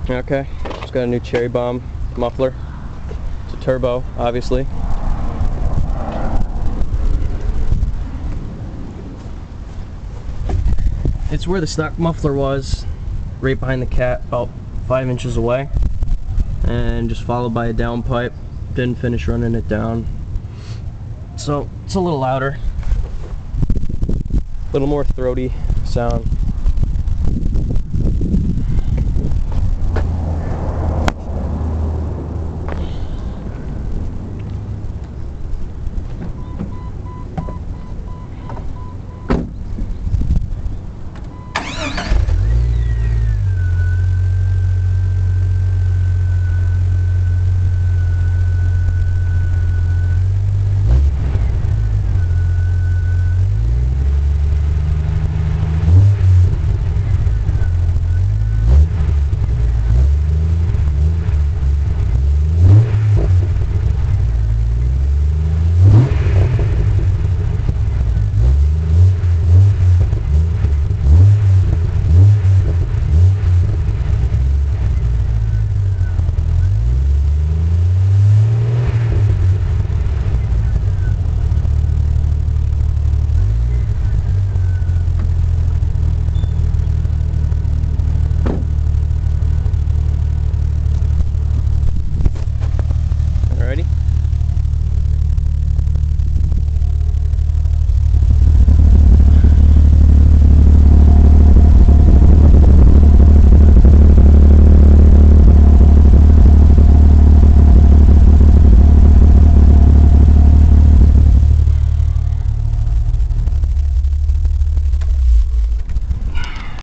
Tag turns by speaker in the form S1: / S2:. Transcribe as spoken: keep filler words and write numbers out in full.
S1: Okay, it's got a new cherry bomb muffler. It's a turbo, obviously. It's where the stock muffler was, right behind the cat, about five inches away, and just followed by a downpipe. Didn't finish running it down, so it's a little louder, a little more throaty sound.